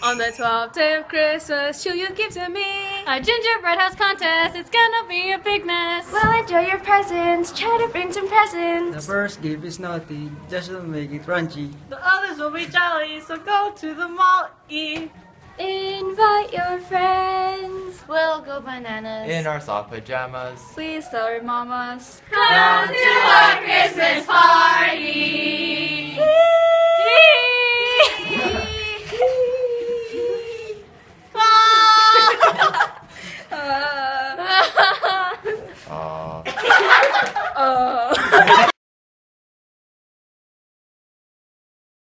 On the 12th day of Christmas, CHILLyouth gives to me a gingerbread house contest. It's gonna be a big mess. Well, enjoy your presents. Try to bring some presents. The first gift is naughty, just to make it crunchy. The others will be jolly, so go to the mall, Invite your friends. We'll go bananas in our soft pajamas. Please tell your mamas. Come to our Christmas party.